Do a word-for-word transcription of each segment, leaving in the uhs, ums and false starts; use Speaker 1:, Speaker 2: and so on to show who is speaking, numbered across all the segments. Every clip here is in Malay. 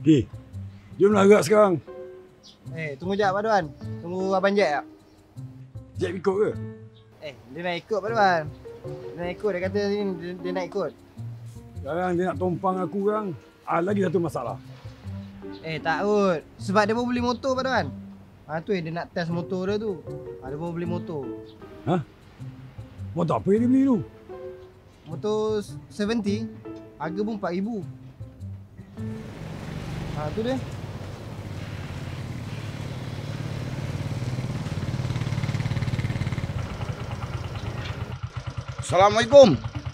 Speaker 1: Okey. Jomlah gerak sekarang.
Speaker 2: Eh, tunggu jap Pak Duan. Tunggu Abang Jack tak?
Speaker 1: Jack ikut ke?
Speaker 2: Eh, dia nak ikut Pak Duan. Dia nak ikut, dia kata dia, dia, dia nak ikut.
Speaker 1: Sekarang dia nak tumpang aku orang. Ah, lagi satu masalah.
Speaker 2: Eh, tak kot. Sebab dia baru beli motor Pak Duan. Ha tu eh, dia nak test motor dia tu. Ha, dia baru beli motor.
Speaker 1: Ha? Motor apa yang dia beli tu?
Speaker 2: Motor tujuh puluh. Harga pun empat ribu. Ha tu dia.
Speaker 3: Assalamualaikum.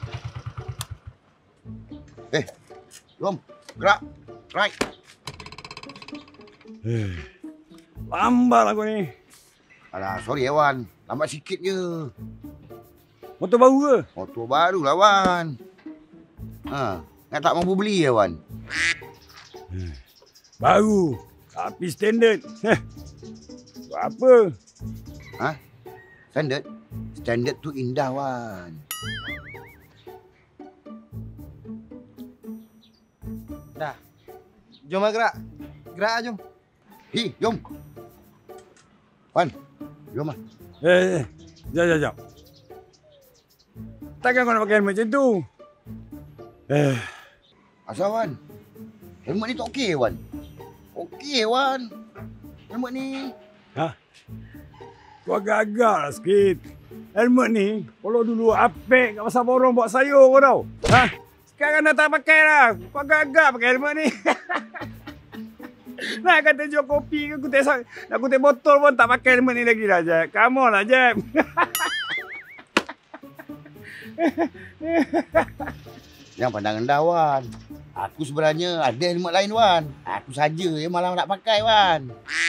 Speaker 3: Eh, jom. Gerak. Right.
Speaker 1: Eh, lambat aku ni.
Speaker 3: Alah, sorry ya Wan. Lambat sikit je.
Speaker 1: Motor baru ke?
Speaker 3: Motor baru lah Wan. Ha, nak tak mampu beli ya Wan?
Speaker 1: Baru. Tapi standard. Berapa?
Speaker 3: Ha? Standard? Standard tu indah Wan.
Speaker 2: Dah. Jom lah gerak. Gerak lah jom.
Speaker 3: Hi, jom. Wan, jom lah.
Speaker 1: Eh, eh. Jap, jap, jap. Takkan kau nak pakai helmet macam tu? Eh.
Speaker 3: Asal Wan? Helmet ni tak okey Wan. Okey Wan. Helmet ni.
Speaker 1: Ha? Kau agak-agak lah sikit. Helmet ni, kalau dulu apek kat pasar borong buat sayur kau tahu. Ha? Sekarang dah tak pakai lah. Kau agak-agak pakai helmet ni. Nak kata jual kopi ke kutip, nak kutip botol pun tak pakai helmet ni lagi lah, Jeb. Come on lah, Jeb.
Speaker 3: Jangan pandang rendah Wan. Aku sebenarnya ada helmet lain Wan. Aku saja yang malah nak pakai Wan.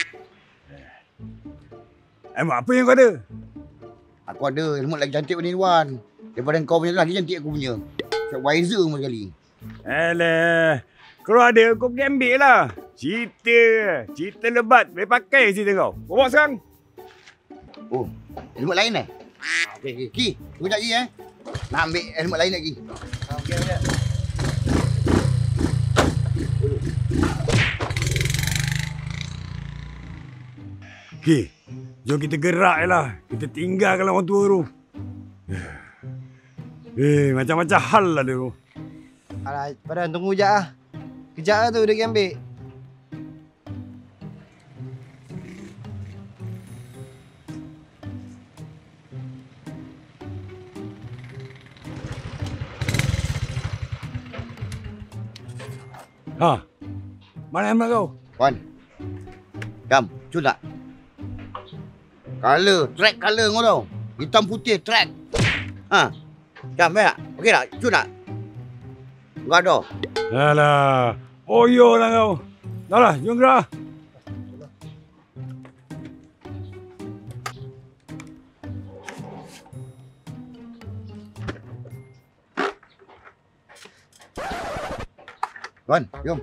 Speaker 1: Helmet apa yang kau ada?
Speaker 3: Aku ada helmet lagi cantik ni Wan. Daripada kau punya lagi cantik aku punya. Macam Wiser pun sekali.
Speaker 1: Alah. Kalau ada kau pergi ambil lah. Cerita. Cerita lebat. Boleh pakai cerita kau. Bawa sekarang.
Speaker 3: Oh, helmet lain eh? Okey, okey. Ki, tunggu sekejap lagi eh. Nak ambil helmet lain lagi.
Speaker 2: Ha, okey, okey.
Speaker 1: Okey. Jom kita gerak je lah. Kita tinggalkan orang tua tu. Eh, macam-macam hal lah dia tu.
Speaker 2: Alah, Padan tunggu jap lah. Kejap lah tu dia pergi ambil.
Speaker 1: Ha? Mana helmet kau?
Speaker 3: Wan. Jam, cun tak? Color, track color kau tahu. Hitam putih track. Ha. Jam, baik tak? Okey tak? Cun tak? Enggak ada.
Speaker 1: Alah. Oyo lah kau. Dah lah, jom gerak.
Speaker 3: Wan, jom.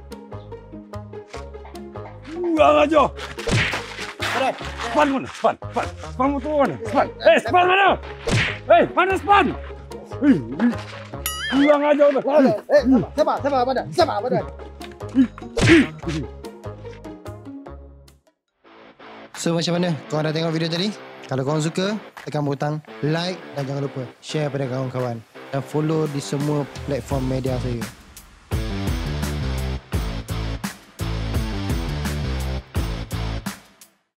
Speaker 1: Kurang aja.
Speaker 3: Padan.
Speaker 1: Span mana? Span. Span. Span motor mana? Span. Eh, Span mana? Eh, mana Span? Eh, kurang aja dah.
Speaker 2: Eh, sabar, sabar Padan. Sabar Padan. So macam mana? Korang dah tengok video tadi? Kalau korang suka, tekan butang like dan jangan lupa share pada kawan-kawan dan follow di semua platform media saya.